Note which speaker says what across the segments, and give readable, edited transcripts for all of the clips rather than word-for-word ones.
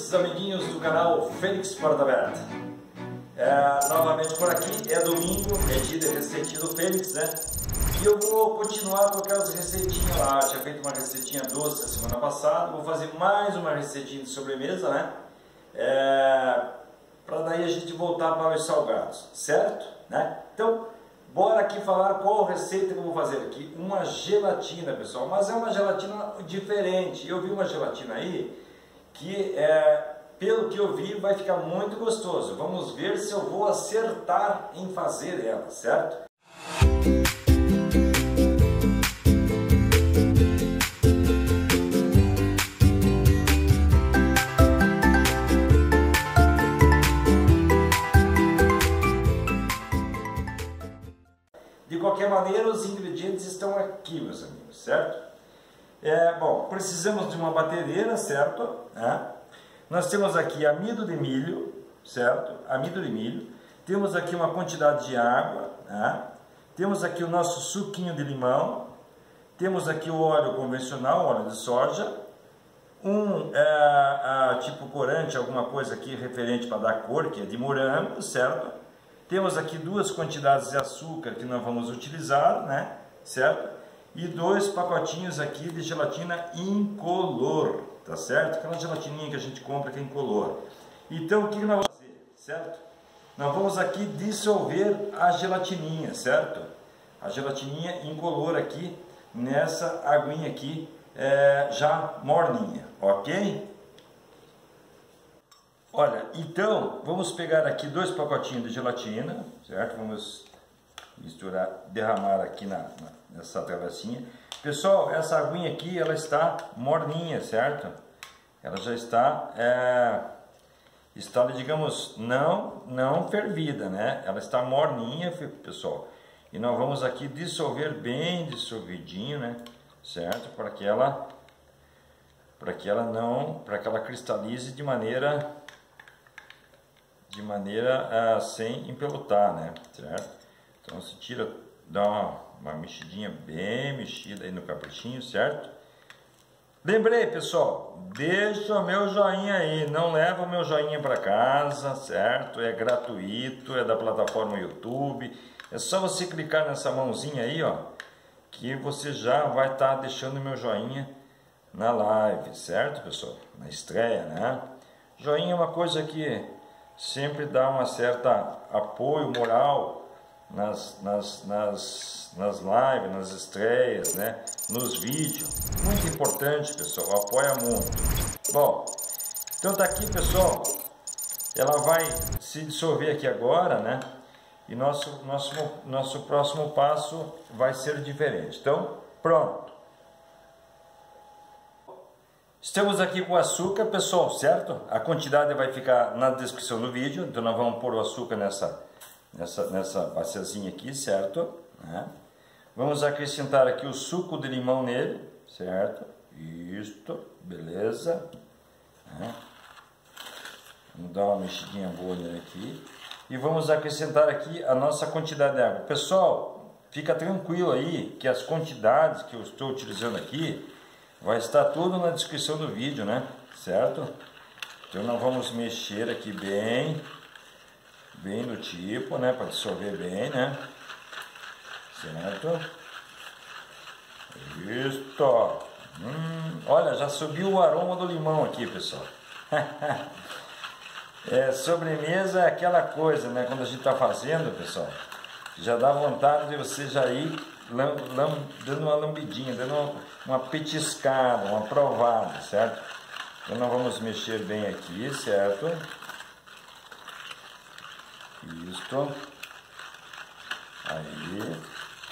Speaker 1: amigos, amiguinhos do canal Fênix Portabet. Novamente por aqui, é domingo, é dia de receitinha do Fênix, né? E eu vou continuar com aquelas receitinhas lá. Eu tinha feito uma receitinha doce a semana passada, vou fazer mais uma receitinha de sobremesa, né? Para daí a gente voltar para os salgados, certo? Né? Então, bora aqui falar qual receita que eu vou fazer aqui. Uma gelatina, pessoal, mas é uma gelatina diferente. Eu vi uma gelatina aí que, pelo que eu vi, vai ficar muito gostoso. Vamos ver se eu vou acertar em fazer ela, certo? De qualquer maneira, os ingredientes estão aqui, meus amigos, certo? Bom, precisamos de uma batedeira, certo? Nós temos aqui amido de milho, certo? Amido de milho. Temos aqui uma quantidade de água, temos aqui o nosso suquinho de limão. Temos aqui o óleo convencional, óleo de soja. Tipo corante, alguma coisa aqui referente para dar cor, que é de morango, certo? Temos aqui duas quantidades de açúcar que nós vamos utilizar, né? Certo? E 2 pacotinhos aqui de gelatina incolor, tá certo? Aquela gelatininha que a gente compra que é incolor. Então, o que nós vamos fazer, certo? Nós vamos aqui dissolver a gelatininha, certo? A gelatininha incolor aqui, nessa aguinha aqui, já morninha, ok? Olha, então, vamos pegar aqui 2 pacotinhos de gelatina, certo? Vamos misturar, derramar aqui nessa travessinha. Pessoal, essa aguinha aqui, ela está morninha, certo? Ela já está, digamos, não fervida, né? Ela está morninha, pessoal. E nós vamos aqui dissolver bem dissolvidinho, né? Certo? Para que ela cristalize de maneira sem empelotar, né? Certo? Então se tira, dá uma mexidinha bem mexida aí no capritinho, certo? Lembrei, pessoal, deixa o meu joinha aí, não leva o meu joinha para casa, certo? É gratuito, é da plataforma YouTube. É só você clicar nessa mãozinha aí, ó, que você já vai estar deixando o meu joinha na live, certo, pessoal? Na estreia, né? Joinha é uma coisa que sempre dá uma certa apoio moral nas lives, nas estreias, né? Nos vídeos. Muito importante, pessoal, apoia muito. Bom, então tá aqui, pessoal. Ela vai se dissolver aqui agora, né? E nosso próximo passo vai ser diferente. Então, pronto. Estamos aqui com o açúcar, pessoal, certo? A quantidade vai ficar na descrição do vídeo. Então nós vamos pôr o açúcar nessa baciazinha aqui, certo? Vamos acrescentar aqui o suco de limão nele, certo? Isto, beleza. Vamos dar uma mexidinha boa nele aqui. E vamos acrescentar aqui a nossa quantidade de água. Pessoal, fica tranquilo aí que as quantidades que eu estou utilizando aqui vai estar tudo na descrição do vídeo, né? Certo? Então nós vamos mexer aqui bem no tipo, né? Para dissolver bem, né? Certo? Isto! Olha, já subiu o aroma do limão aqui, pessoal. Sobremesa é aquela coisa, né? Quando a gente está fazendo, pessoal, já dá vontade de você já ir dando uma lambidinha, dando uma petiscada, uma provada, certo? Então nós vamos mexer bem aqui, certo? Isto. Aí.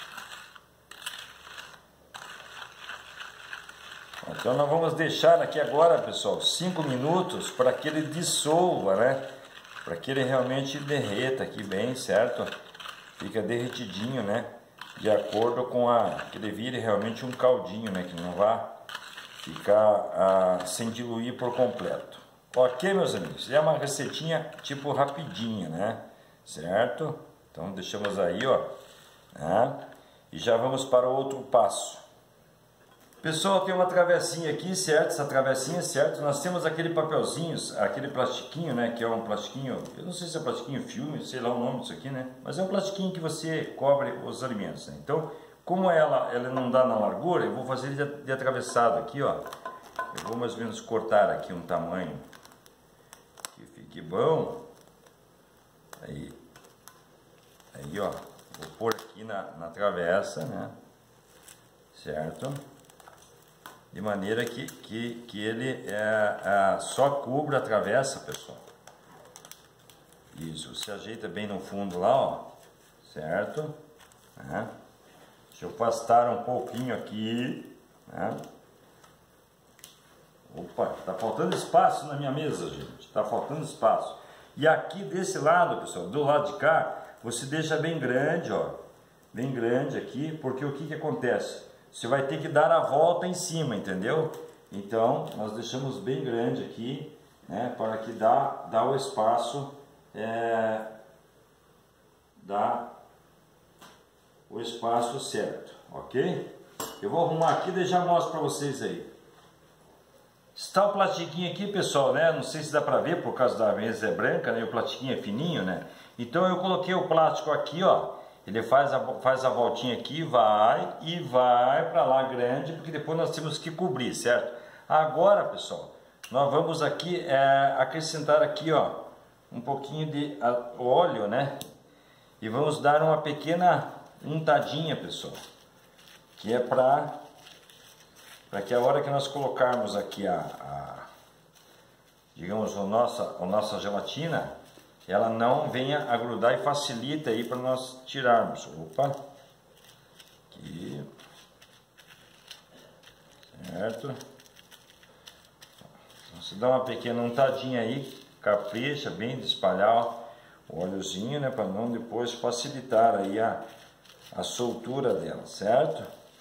Speaker 1: Então nós vamos deixar aqui agora, pessoal, 5 minutos para que ele dissolva, né? Para que ele realmente derreta aqui bem, certo? Fica derretidinho, né? De acordo com que ele vire realmente um caldinho, né? Que não vá ficar sem diluir por completo. Ok, meus amigos? É uma receitinha tipo rapidinha, né? Certo? Então deixamos aí, ó. E já vamos para o outro passo. Pessoal, tem uma travessinha aqui, certo? Essa travessinha, certo? Nós temos aquele papelzinho, aquele plastiquinho, né? Que é um plastiquinho, eu não sei se é plastiquinho filme, sei lá o nome disso aqui, né? Mas é um plastiquinho que você cobre os alimentos, né? Então, como ela não dá na largura, eu vou fazer ele de atravessado aqui, ó. Eu vou mais ou menos cortar aqui um tamanho que fique bom. Aí, ó. Vou pôr aqui na travessa, né? Certo? De maneira que ele só cubra a travessa, pessoal. Isso, você ajeita bem no fundo lá, ó. Certo? Deixa eu afastar um pouquinho aqui, né? Opa, tá faltando espaço na minha mesa, gente. Tá faltando espaço. E aqui desse lado, pessoal, do lado de cá, você deixa bem grande, ó. Bem grande aqui, porque o que acontece? Você vai ter que dar a volta em cima, entendeu? Então, nós deixamos bem grande aqui, né? Para que dá o espaço, dá o espaço certo, ok? Eu vou arrumar aqui e já mostro para vocês aí. Está o plastiquinho aqui, pessoal, né? Não sei se dá para ver por causa da mesa branca, né? O plastiquinho é fininho, né? Então eu coloquei o plástico aqui, ó. Ele faz a voltinha aqui, vai para lá grande, porque depois nós temos que cobrir, certo? Agora, pessoal, nós vamos aqui acrescentar aqui, ó, um pouquinho de óleo, né? E vamos dar uma pequena untadinha, pessoal, que é para que a hora que nós colocarmos aqui digamos, a nossa gelatina, ela não venha a grudar e facilita aí para nós tirarmos. Opa, aqui, certo? Você dá uma pequena untadinha aí, capricha bem de espalhar o óleozinho, né, para não depois facilitar aí a soltura dela, certo?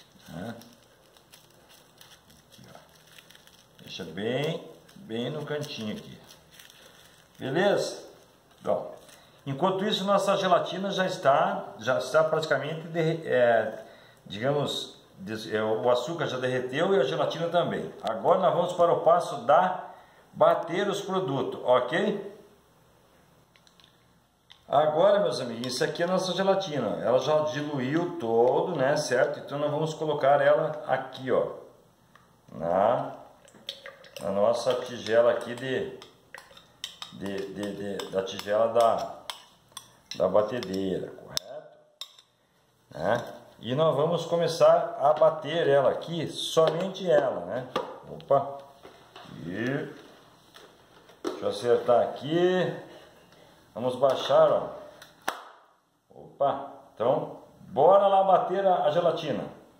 Speaker 1: Aqui, ó. Deixa bem no cantinho aqui, beleza? Bom, enquanto isso, nossa gelatina já está praticamente, digamos, o açúcar já derreteu e a gelatina também. Agora nós vamos para o passo da bater os produtos, ok? Agora, meus amigos, isso aqui é a nossa gelatina. Ela já diluiu todo, né, certo? Então nós vamos colocar ela aqui, ó, na nossa tigela aqui da tigela da batedeira, correto? E nós vamos começar a bater ela aqui, somente ela, né? Opa! E deixa eu acertar aqui. Vamos baixar, ó. Opa! Então, bora lá bater a gelatina.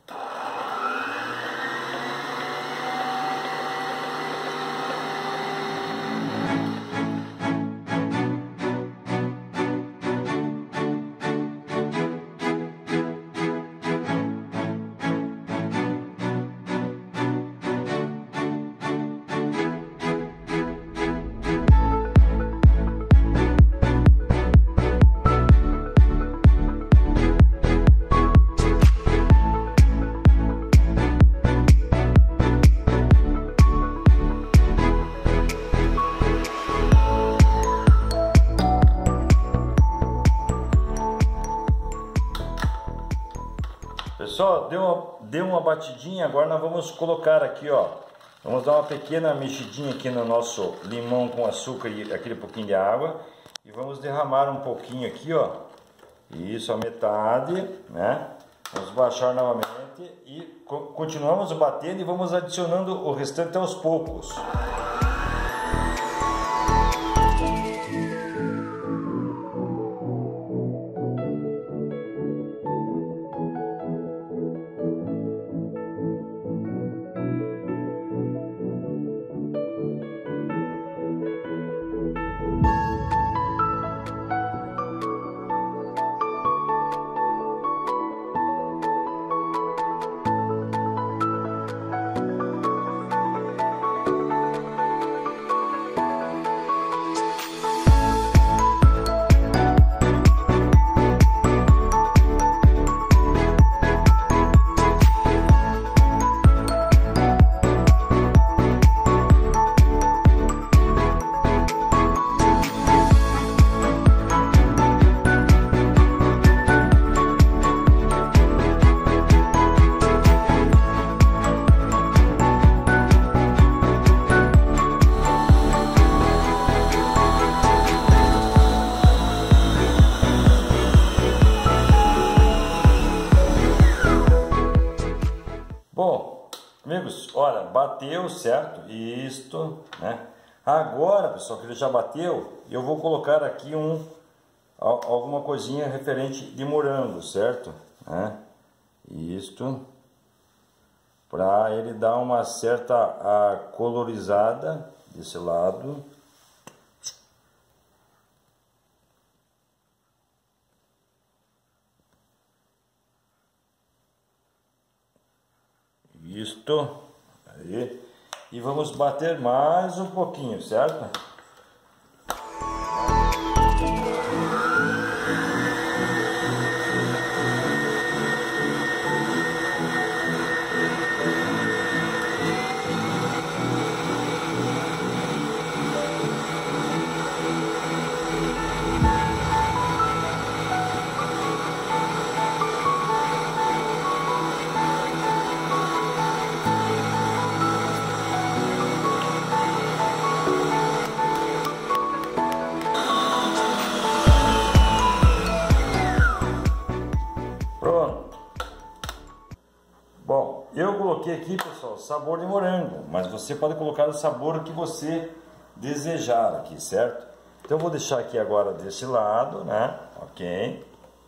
Speaker 1: Pessoal, deu uma batidinha, agora nós vamos colocar aqui, ó. Vamos dar uma pequena mexidinha aqui no nosso limão com açúcar e aquele pouquinho de água. E vamos derramar um pouquinho aqui, ó. Isso, a metade, né? Vamos baixar novamente e continuamos batendo e vamos adicionando o restante aos poucos. Amigos, olha, bateu, certo? Isto, né? Agora, pessoal, que ele já bateu, eu vou colocar aqui alguma coisinha referente de morango, certo? Né? Isto, para ele dar uma certa colorizada desse lado. Isto, aí. E vamos bater mais um pouquinho, certo? Pronto. Bom, eu coloquei aqui, pessoal, sabor de morango, mas você pode colocar o sabor que você desejar aqui, certo? Então eu vou deixar aqui agora desse lado, né? Ok.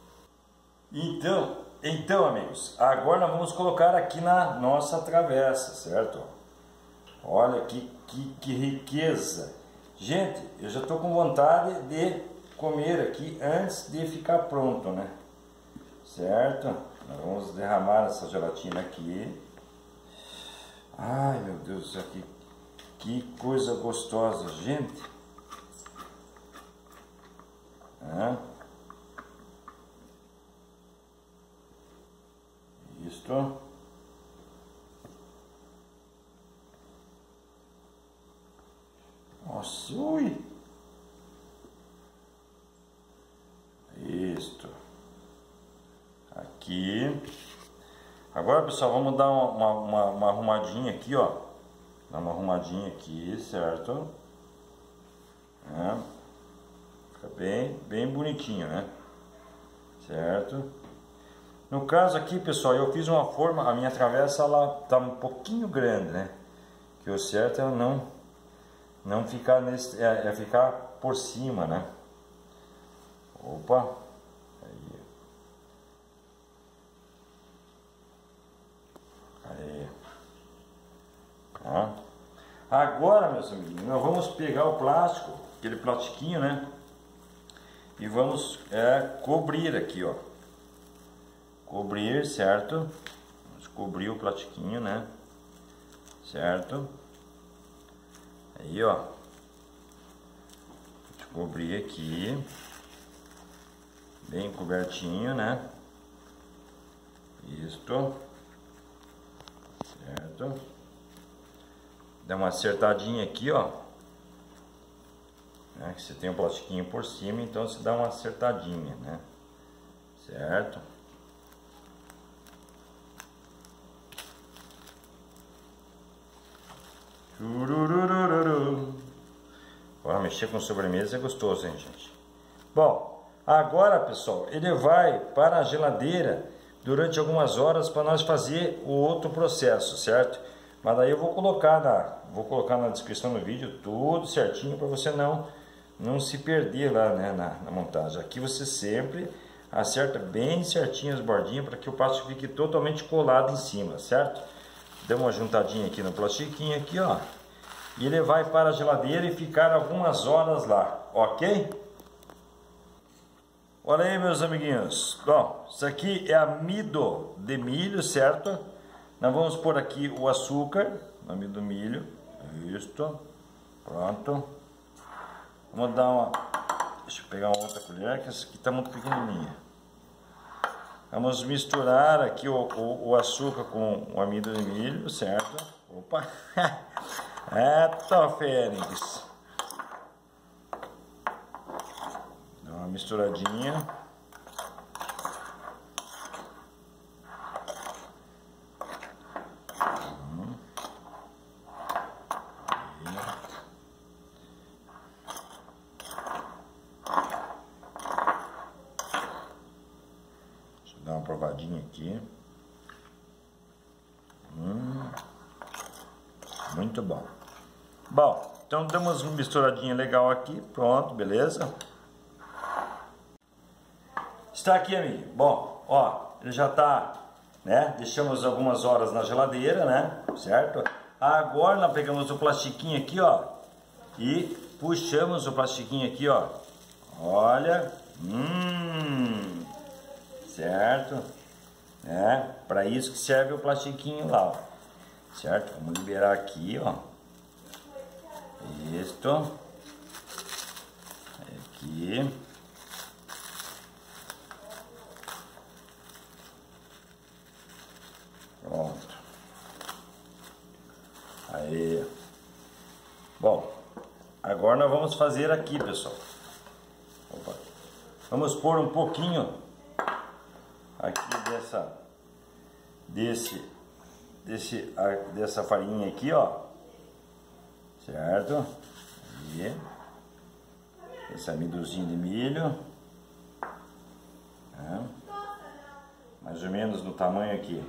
Speaker 1: Então, amigos, agora nós vamos colocar aqui na nossa travessa, certo? Olha que riqueza. Gente, eu já estou com vontade de comer aqui antes de ficar pronto, né? Certo? Nós vamos derramar essa gelatina aqui. Ai, meu Deus do céu, que coisa gostosa, gente. Isto. Nossa, ui. Isto. Aqui. Agora, pessoal, vamos dar uma arrumadinha aqui, ó. Dar uma arrumadinha aqui, certo? Fica bem bonitinho, né? Certo? No caso aqui, pessoal, eu fiz uma forma, a minha travessa ela tá um pouquinho grande, né? Que o certo é não ficar nesse, é ficar por cima, né? Opa! Aí. Aí. Tá? Agora, meus amigos, nós vamos pegar o plástico, aquele plastiquinho, né? E vamos cobrir aqui, ó. Cobrir, certo? Vamos cobrir o plastiquinho, né? Certo? Aí, ó. Vou cobrir aqui. Bem cobertinho, né? Isto. Certo? Dá uma acertadinha aqui, ó. Né? Que você tem um plastiquinho por cima, então você dá uma acertadinha, né? Certo? Agora mexer com sobremesa é gostoso, hein, gente? Bom, agora, pessoal, ele vai para a geladeira durante algumas horas para nós fazer o outro processo, certo? Mas daí eu vou colocar na descrição do vídeo tudo certinho para você não se perder lá, né, na montagem. Aqui você sempre acerta bem certinho as bordinhas para que o plástico fique totalmente colado em cima, certo? Dê uma juntadinha aqui no plastiquinho aqui, ó. E ele vai para a geladeira e ficar algumas horas lá, ok? Olha aí, meus amiguinhos. Bom, isso aqui é amido de milho, certo? Nós vamos pôr aqui o açúcar, amido do milho. Isto. Pronto. Vamos dar uma... Deixa eu pegar uma outra colher, que essa aqui está muito pequenininha. Vamos misturar aqui o açúcar com o amido de milho, certo? Opa! Eita, Fênix! Dá uma misturadinha. Deixa eu dar uma provadinha aqui. Muito bom. Bom, então damos uma misturadinha legal aqui. Pronto, beleza? Está aqui, amigo. Bom, ó, ele já tá, né? Deixamos algumas horas na geladeira, né? Certo? Agora nós pegamos o plastiquinho aqui, ó, e puxamos o plastiquinho aqui, ó. Olha, certo? É, para isso que serve o plastiquinho lá, ó. Certo? Vamos liberar aqui, ó. Isto. Aqui. Pronto. Aí. Bom, agora nós vamos fazer aqui, pessoal. Opa. Vamos pôr um pouquinho aqui dessa farinha aqui, ó. Certo? Aí. Esse amendozinho de milho. É. Mais ou menos no tamanho aqui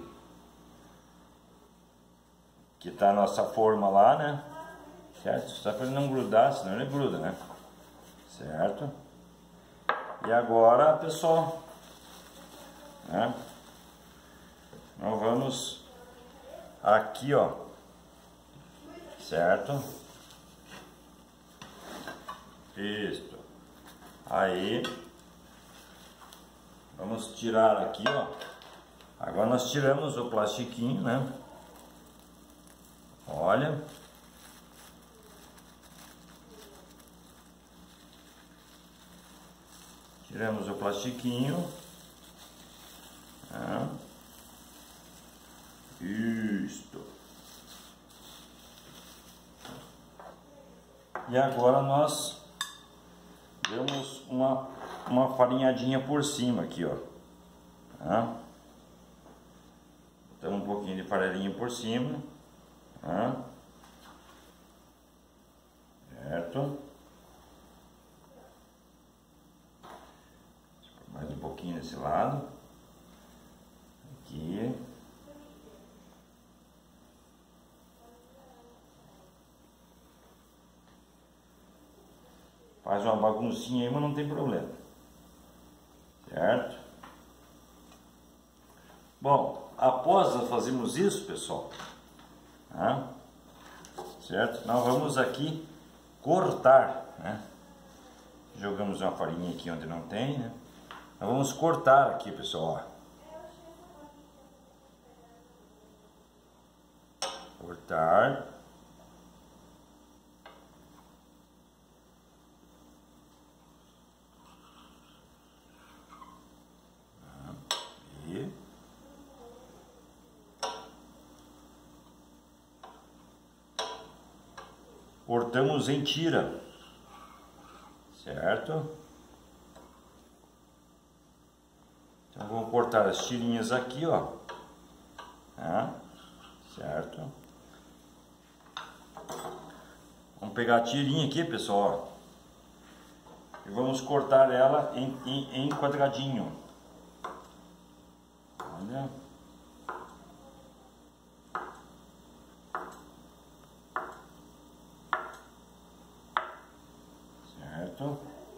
Speaker 1: que tá a nossa forma lá, né? Certo? Só para ele não grudar, senão ele gruda, né? Certo? E agora, pessoal, né? Nós vamos aqui, ó. Certo? Isto. Aí. Vamos tirar aqui, ó. Agora nós tiramos o plastiquinho, né? Olha. Tiramos o plastiquinho. Isto. E agora nós damos uma farinhadinha por cima aqui, ó. Botamos um pouquinho de farinha por cima. Certo? Mais um pouquinho desse lado. Aqui. Faz uma baguncinha aí, mas não tem problema. Certo? Bom, após nós fazermos isso, pessoal, certo? Nós vamos aqui cortar, né? Jogamos uma farinha aqui onde não tem, né? Nós vamos cortar aqui, pessoal, ó. Cortar. E cortamos em tira, certo? Então vamos cortar as tirinhas aqui, ó, certo? Vamos pegar a tirinha aqui, pessoal, ó, e vamos cortar ela em quadradinho. Olha. Certo?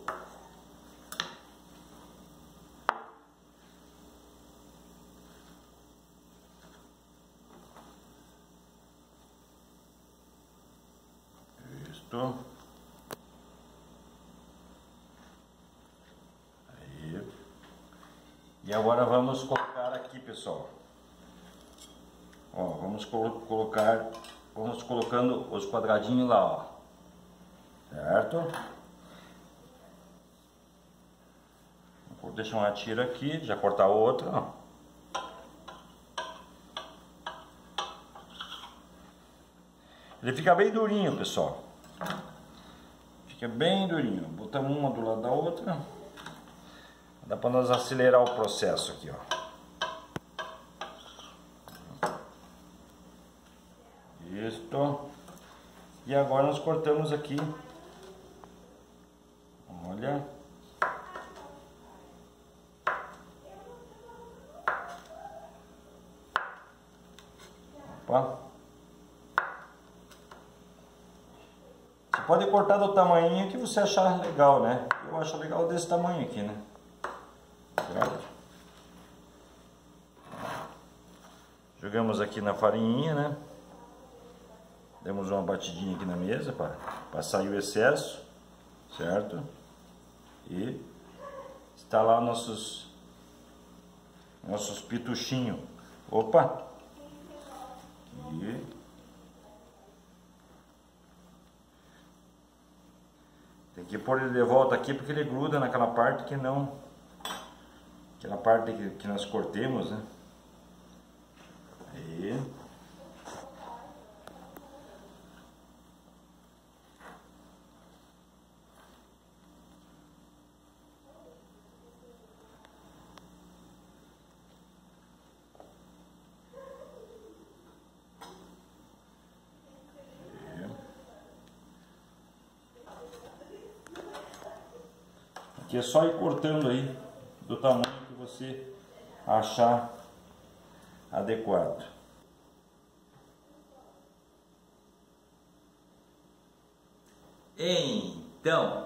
Speaker 1: Isto. Aí. E agora vamos colocar aqui, pessoal. Ó, vamos colocando os quadradinhos lá, ó. Certo? Vou deixar uma tira aqui, já cortar outra, ó. Ele fica bem durinho, pessoal. Fica bem durinho. Botamos uma do lado da outra. Dá para nós acelerar o processo aqui, ó. Isto. E agora nós cortamos aqui. Olha. Opa. Você pode cortar do tamanho que você achar legal, né? Eu acho legal desse tamanho aqui, né? Certo? Jogamos aqui na farinha, né? Demos uma batidinha aqui na mesa para sair o excesso, certo? E está lá nossos pituchinhos. Opa! E tem que pôr ele de volta aqui porque ele gruda naquela parte que não... Aquela parte que nós cortemos, né? Aí... Aqui é só ir cortando aí do tamanho que você achar adequado. Então,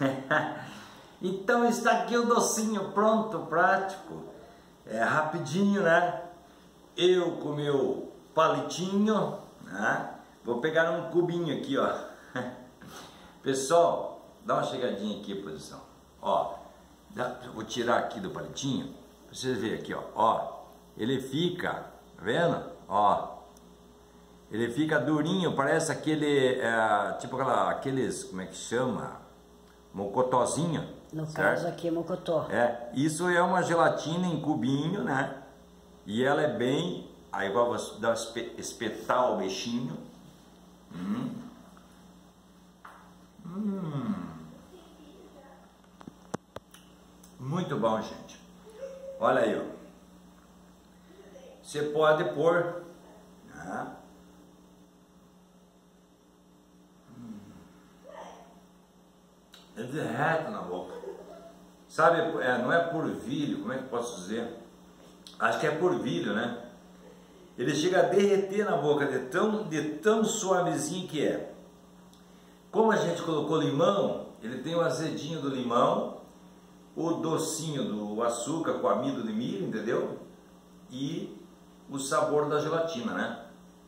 Speaker 1: então está aqui o docinho pronto, prático, rapidinho, né? Eu com meu palitinho, né? Vou pegar um cubinho aqui, ó. Pessoal, dá uma chegadinha aqui, produção. Ó, vou tirar aqui do palitinho pra vocês verem aqui, ó, ele fica, tá vendo? Ó, ele fica durinho, parece aquele, tipo aqueles, como é que chama? Mocotózinho.
Speaker 2: No
Speaker 1: certo?
Speaker 2: caso aqui é mocotó.
Speaker 1: Isso é uma gelatina em cubinho, né? E ela é bem, aí igual você dá espetar o bichinho. Muito bom, gente. Olha aí, ó. Você pode pôr, né? Ele derrete na boca. Sabe, não é polvilho, como é que eu posso dizer? Acho que é polvilho, né? Ele chega a derreter na boca de tão suavezinho que é. Como a gente colocou limão, ele tem o azedinho do limão, o docinho do açúcar com amido de milho, entendeu? E o sabor da gelatina, né?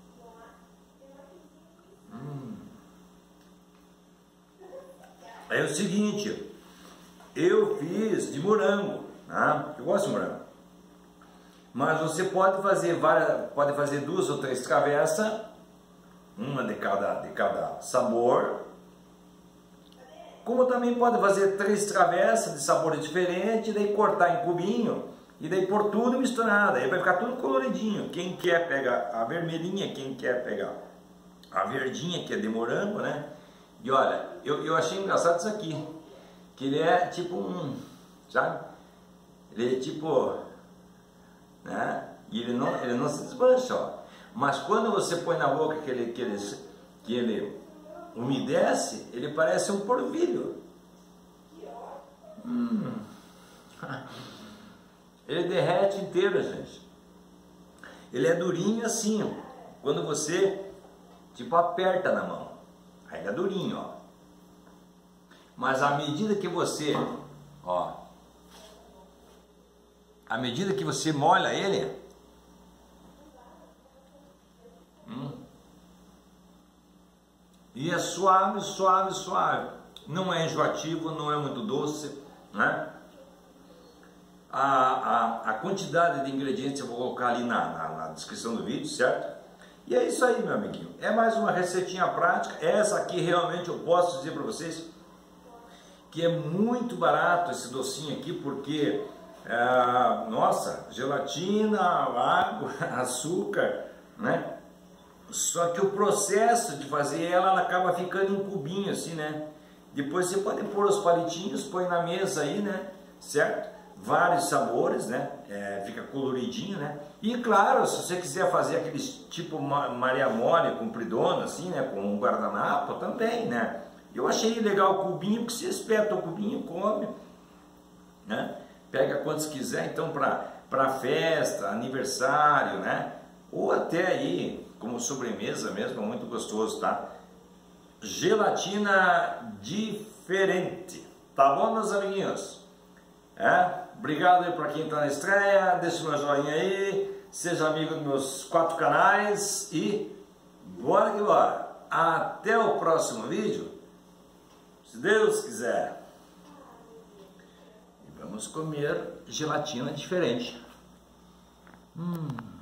Speaker 1: É o seguinte, eu fiz de morango, né? Eu gosto de morango. Mas você pode fazer pode fazer 2 ou 3 travessas, uma de cada sabor. Como também pode fazer 3 travessas de sabores diferentes, daí cortar em cubinho e daí pôr tudo misturado, aí vai ficar tudo coloridinho. Quem quer pegar a vermelhinha, quem quer pegar a verdinha, que é de morango, né? E olha, eu achei engraçado isso aqui, que ele é tipo sabe? Ele é tipo, né? E ele não se desmancha, ó. Mas quando você põe na boca que ele umedece, ele parece um polvilho. Ele derrete inteiro, gente. Ele é durinho assim, ó. Quando você tipo aperta na mão, aí ele é durinho, ó. Mas à medida que você, ó, à medida que você molha ele, e é suave, suave, suave. Não é enjoativo, não é muito doce, né? A quantidade de ingredientes eu vou colocar ali na descrição do vídeo, certo? E é isso aí, meu amiguinho. É mais uma receitinha prática. Essa aqui realmente eu posso dizer para vocês que é muito barato esse docinho aqui, porque, nossa, gelatina, água, açúcar, né? Só que o processo de fazer ela acaba ficando em cubinho assim, né? Depois você pode pôr os palitinhos, põe na mesa aí, né? Certo? Vários sabores, né? Fica coloridinho, né? E claro, se você quiser fazer aqueles tipo Maria Mole, compridona, assim, né? Com um guardanapo também, né? Eu achei legal o cubinho, porque você espeta o cubinho, come, né? Pega quantos quiser, então para festa, aniversário, né? Ou até aí, como sobremesa mesmo, é muito gostoso, tá? gelatina diferente. Tá bom, meus amiguinhos? Obrigado aí para quem está na estreia, deixa meu joinha aí, seja amigo dos meus 4 canais e bora que bora. Até o próximo vídeo, se Deus quiser. E vamos comer gelatina diferente.